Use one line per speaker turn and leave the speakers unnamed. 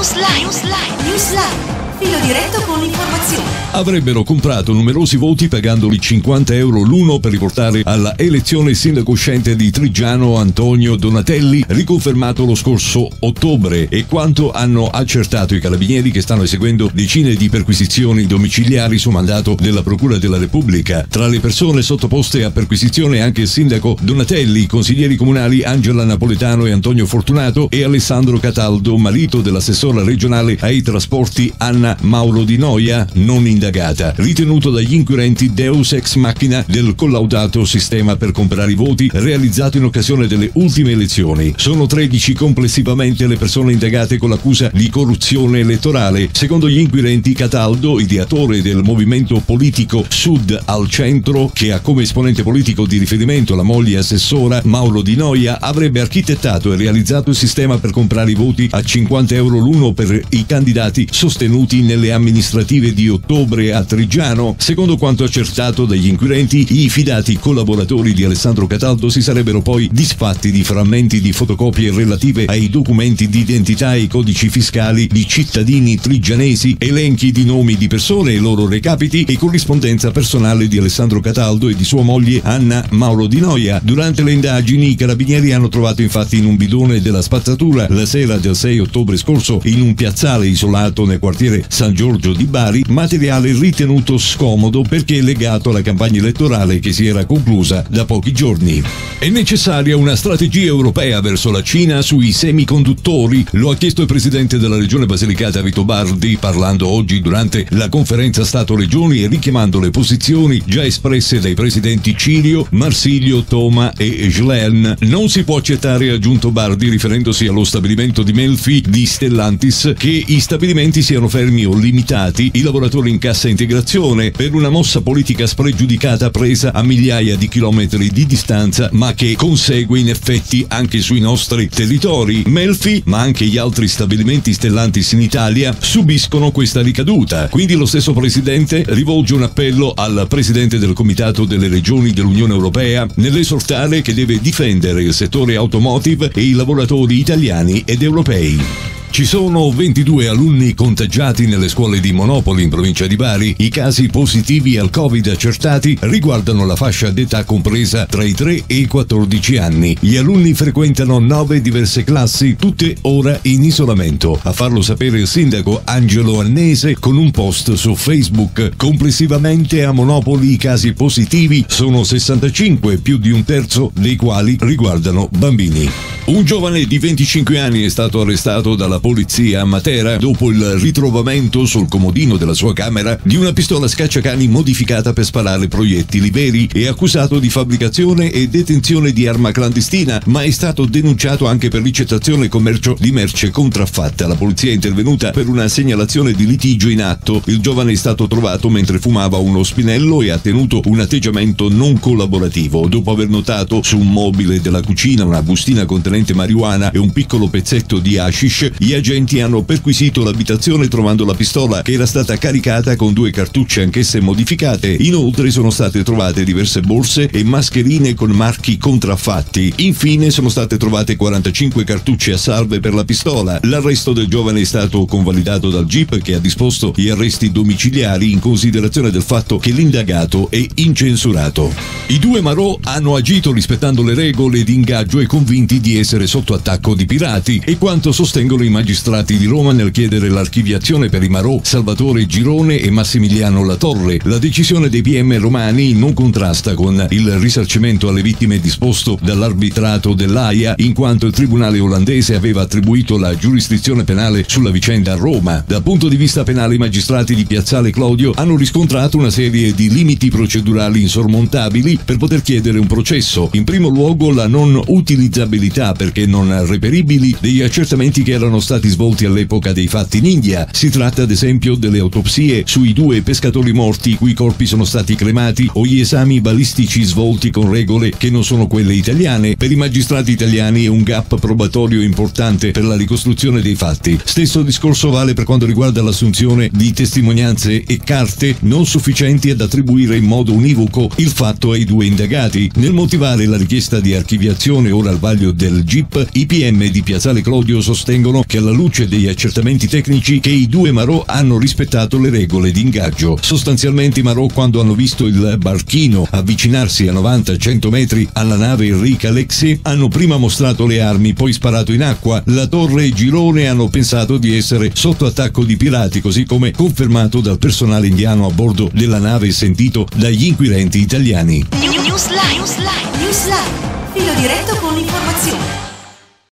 Newsline. Filo diretto con l'informazione.
Avrebbero comprato numerosi voti pagandoli 50 euro l'uno per riportare alla elezione il sindaco uscente di Triggiano Antonio Donatelli, riconfermato lo scorso ottobre, e quanto hanno accertato i carabinieri che stanno eseguendo decine di perquisizioni domiciliari su mandato della Procura della Repubblica. Tra le persone sottoposte a perquisizione anche il sindaco Donatelli, i consiglieri comunali Angela Napoletano e Antonio Fortunato e Alessandro Cataldo, marito dell'assessora regionale ai trasporti Anna Mauro Di Noia, non indagata, ritenuto dagli inquirenti deus ex machina del collaudato sistema per comprare i voti realizzato in occasione delle ultime elezioni. Sono 13 complessivamente le persone indagate con l'accusa di corruzione elettorale. Secondo gli inquirenti, Cataldo, ideatore del movimento politico Sud al Centro, che ha come esponente politico di riferimento la moglie assessora Mauro Di Noia, avrebbe architettato e realizzato il sistema per comprare i voti a 50 euro l'uno per i candidati sostenuti nelle amministrative di ottobre a Triggiano. Secondo quanto accertato dagli inquirenti, i fidati collaboratori di Alessandro Cataldo si sarebbero poi disfatti di frammenti di fotocopie relative ai documenti di identità e i codici fiscali di cittadini trigianesi, elenchi di nomi di persone e loro recapiti e corrispondenza personale di Alessandro Cataldo e di sua moglie Anna Mauro Di Noia. Durante le indagini i carabinieri hanno trovato infatti in un bidone della spazzatura la sera del 6 ottobre scorso in un piazzale isolato nel quartiere San Giorgio di Bari, materiale ritenuto scomodo perché legato alla campagna elettorale che si era conclusa da pochi giorni. È necessaria una strategia europea verso la Cina sui semiconduttori, lo ha chiesto il presidente della regione Basilicata Vito Bardi, parlando oggi durante la conferenza Stato-Regioni e richiamando le posizioni già espresse dai presidenti Cirio, Marsilio, Toma e Schlein. Non si può accettare, ha aggiunto Bardi, riferendosi allo stabilimento di Melfi di Stellantis, che i stabilimenti siano fermi o limitati, i lavoratori in cassa integrazione, per una mossa politica spregiudicata presa a migliaia di chilometri di distanza, ma che consegue in effetti anche sui nostri territori. Melfi, ma anche gli altri stabilimenti Stellantis in Italia, subiscono questa ricaduta. Quindi lo stesso presidente rivolge un appello al presidente del Comitato delle Regioni dell'Unione Europea nell'esortare che deve difendere il settore automotive e i lavoratori italiani ed europei. Ci sono 22 alunni contagiati nelle scuole di Monopoli in provincia di Bari. I casi positivi al Covid accertati riguardano la fascia d'età compresa tra i 3 e i 14 anni. Gli alunni frequentano 9 diverse classi, tutte ora in isolamento. A farlo sapere il sindaco Angelo Annese con un post su Facebook. Complessivamente a Monopoli i casi positivi sono 65, più di un terzo dei quali riguardano bambini. Un giovane di 25 anni è stato arrestato dalla polizia a Matera dopo il ritrovamento sul comodino della sua camera di una pistola scacciacani modificata per sparare proiettili veri. È accusato di fabbricazione e detenzione di arma clandestina, ma è stato denunciato anche per ricettazione e commercio di merce contraffatta. La polizia è intervenuta per una segnalazione di litigio in atto. Il giovane è stato trovato mentre fumava uno spinello e ha tenuto un atteggiamento non collaborativo. Dopo aver notato su un mobile della cucina una bustina contenente marijuana e un piccolo pezzetto di hashish, gli agenti hanno perquisito l'abitazione trovando la pistola che era stata caricata con 2 cartucce anch'esse modificate. Inoltre sono state trovate diverse borse e mascherine con marchi contraffatti. Infine sono state trovate 45 cartucce a salve per la pistola. L'arresto del giovane è stato convalidato dal GIP, che ha disposto gli arresti domiciliari in considerazione del fatto che l'indagato è incensurato. I 2 Marò hanno agito rispettando le regole di ingaggio e convinti di essere sotto attacco di pirati, e quanto sostengono i magistrati di Roma nel chiedere l'archiviazione per i Marò Salvatore Girone e Massimiliano Latorre. La decisione dei PM romani non contrasta con il risarcimento alle vittime disposto dall'arbitrato dell'AIA, in quanto il tribunale olandese aveva attribuito la giurisdizione penale sulla vicenda a Roma. Dal punto di vista penale i magistrati di Piazzale Clodio hanno riscontrato una serie di limiti procedurali insormontabili per poter chiedere un processo. In primo luogo la non utilizzabilità, perché non reperibili, degli accertamenti che erano stati svolti all'epoca dei fatti in India. Si tratta ad esempio delle autopsie sui 2 pescatori morti i cui corpi sono stati cremati, o gli esami balistici svolti con regole che non sono quelle italiane. Per i magistrati italiani è un gap probatorio importante per la ricostruzione dei fatti. Stesso discorso vale per quanto riguarda l'assunzione di testimonianze e carte non sufficienti ad attribuire in modo univoco il fatto ai 2 indagati. Nel motivare la richiesta di archiviazione ora al vaglio del GIP, i PM di Piazzale Clodio sostengono che alla luce degli accertamenti tecnici che i due marò hanno rispettato le regole di ingaggio. Sostanzialmente i marò, quando hanno visto il barchino avvicinarsi a 90-100 metri alla nave Enrique Alexei, hanno prima mostrato le armi, poi sparato in acqua. La torre e Girone hanno pensato di essere sotto attacco di pirati, così come confermato dal personale indiano a bordo della nave e sentito dagli inquirenti italiani.
News Live. Filo diretto con l'informazione.